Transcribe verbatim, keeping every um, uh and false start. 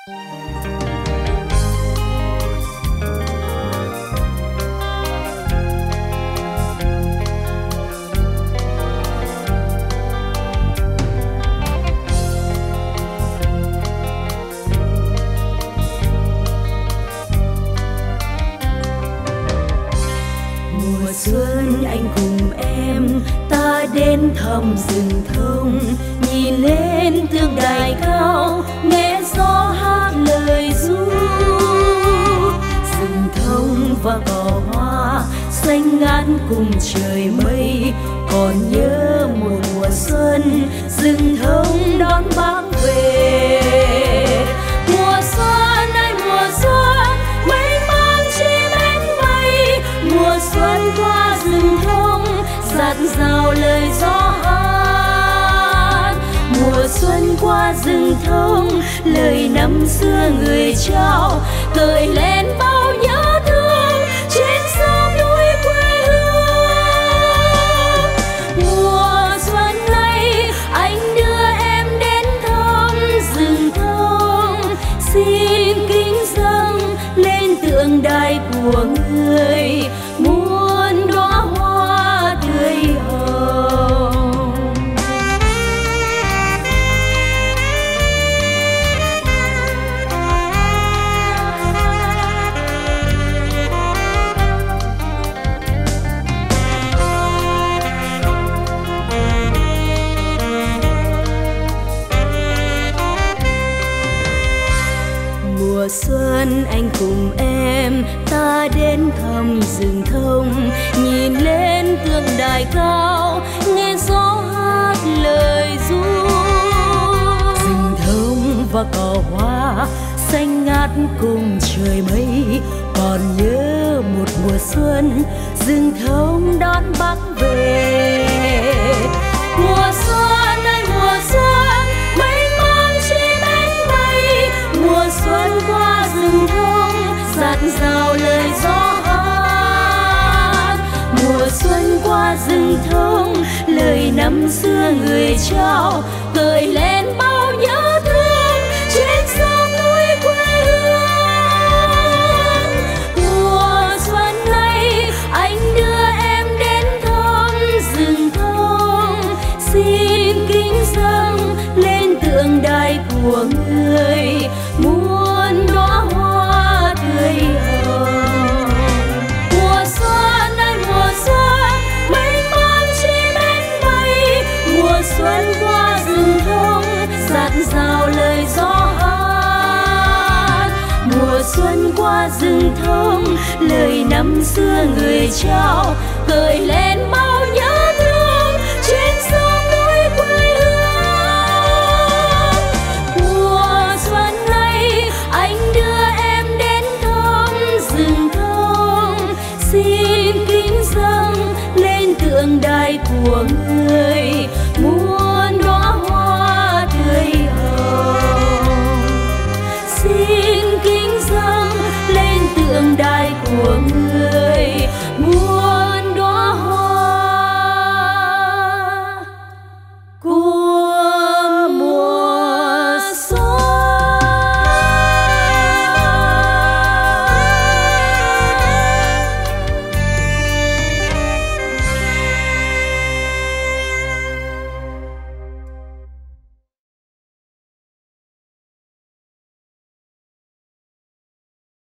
Mùa xuân anh cùng em ta đến thăm rừng thông, nhìn lên tường đài cao nghe gió hát lời ru. Rừng thông và cỏ hoa xanh ngát cùng trời mây, còn nhớ một mùa xuân rừng thông đón bác về. Mùa xuân ơi mùa xuân mênh mang chim én bay, mùa xuân qua rừng thông dạt dào lời gió hát. Mùa xuân qua rừng thông lời năm xưa người trao gợi lên bao nhớ thương trên sông núi quê hương. Mùa xuân này anh đưa em đến thăm rừng thông, xin kính dâng lên tượng đài của người muôn đóa hoa tươi hồng. Mùa xuân anh cùng em ta đến thăm rừng thông, nhìn lên tường đài cao nghe gió hát lời ru. Rừng thông và cỏ hoa xanh ngát cùng trời mây, còn nhớ một mùa xuân rừng thông đón bác về. Mùa xuân ơi mùa xuân mênh mang chim én bay, mùa xuân qua rừng thông dạt dào lời gió hát. Mùa xuân qua rừng thông lời năm xưa người trao gợi lên bao nhớ thương trên sông núi quê hương. Mùa xuân này anh đưa em đến thăm rừng thông, xin kính dâng lên tượng đài của người muôn đóa hoa tươi hồng. Mùa xuân ơi mùa xuân mênh mang chim én bay, mùa xuân qua rừng thông dạt dào lời gió hát. Mùa xuân qua rừng thông lời năm xưa người trao gợi lên bao